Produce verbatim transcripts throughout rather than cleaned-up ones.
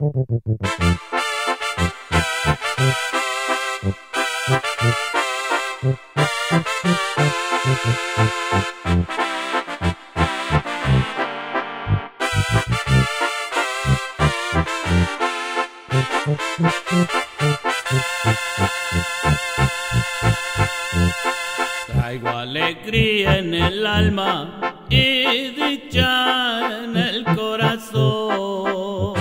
Traigo alegría en el alma y dicha en el corazón,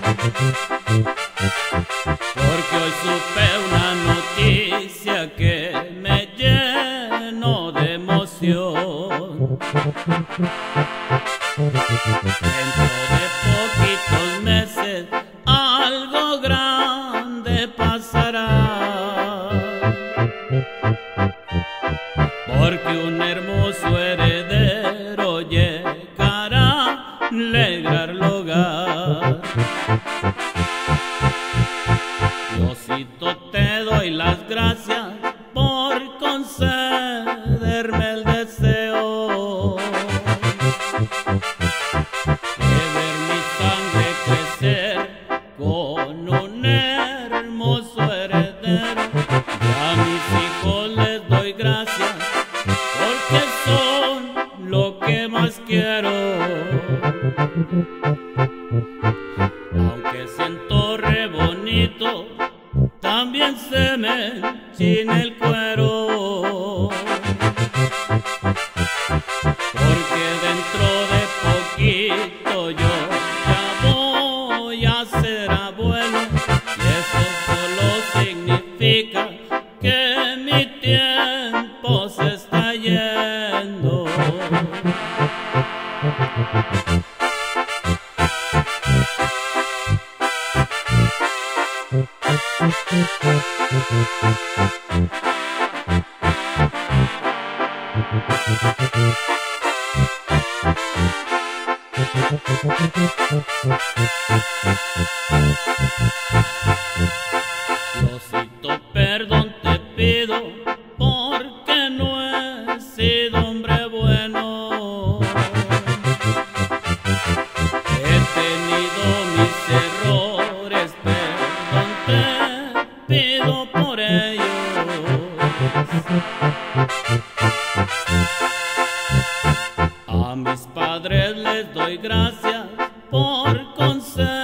porque hoy supe una noticia que me llenó de emoción. Dentro de poquitos meses algo grande pasará, porque un hermoso heredero llegará a alegrar el hogar. Diosito, te doy las gracias por concederme el deseo de ver mi sangre crecer con un hermoso heredero. Y a mis hijos les doy gracias porque son lo que más quiero. Aunque siento re bonito, también se me enchina el cuero, porque dentro de poquito yo ya voy a ser abuelo, y eso solo significa que mi tiempo se está yendo. Diosito, perdón te pido porque no he sido hombre bueno. He tenido mis errores, perdón te pido por ellos. A mis padres les doy gracias por conceder